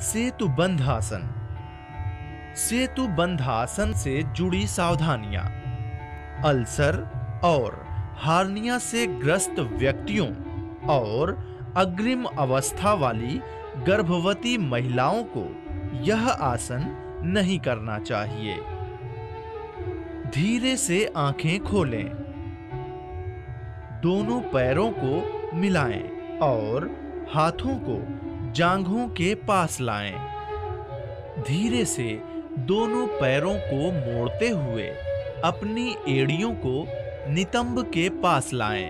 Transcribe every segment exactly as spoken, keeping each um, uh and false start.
सेतुबंध आसन। सेतुबंध आसन से जुड़ी सावधानियां। अल्सर और हार्निया से ग्रस्त व्यक्तियों और अग्रिम अवस्था वाली गर्भवती महिलाओं को यह आसन नहीं करना चाहिए। धीरे से आंखें खोलें, दोनों पैरों को मिलाएं और हाथों को जांघों के पास लाएं। धीरे से दोनों पैरों को मोड़ते हुए अपनी एड़ियों को नितंब के पास लाएं।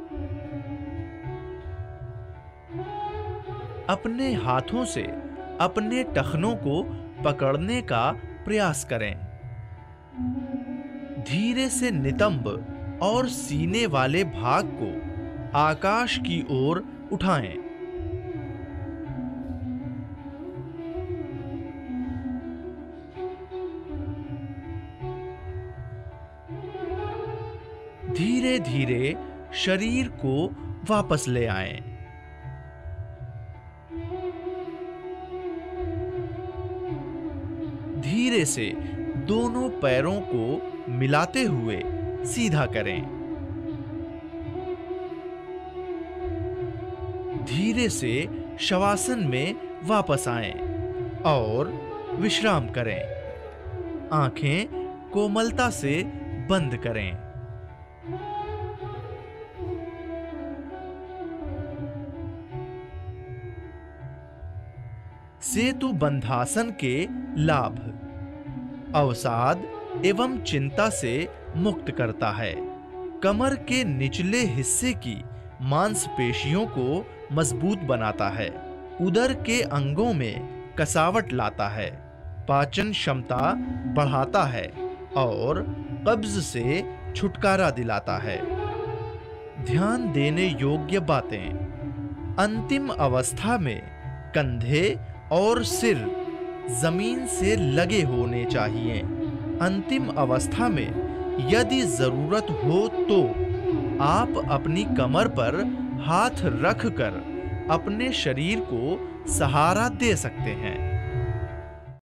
अपने हाथों से अपने टखनों को पकड़ने का प्रयास करें। धीरे से नितंब और सीने वाले भाग को आकाश की ओर उठाएं। धीरे धीरे शरीर को वापस ले आएं। धीरे से दोनों पैरों को मिलाते हुए सीधा करें। धीरे से शवासन में वापस आएं और विश्राम करें। आंखें कोमलता से बंद करें। सेतुबंधासन के लाभ। अवसाद एवं चिंता से मुक्त करता है। कमर के निचले हिस्से की मांसपेशियों को मजबूत बनाता है। उदर के अंगों में कसावट लाता है। पाचन क्षमता बढ़ाता है और कब्ज से छुटकारा दिलाता है। ध्यान देने योग्य बातें। अंतिम अवस्था में कंधे और सिर जमीन से लगे होने चाहिए। अंतिम अवस्था में यदि जरूरत हो तो आप अपनी कमर पर हाथ रखकर अपने शरीर को सहारा दे सकते हैं।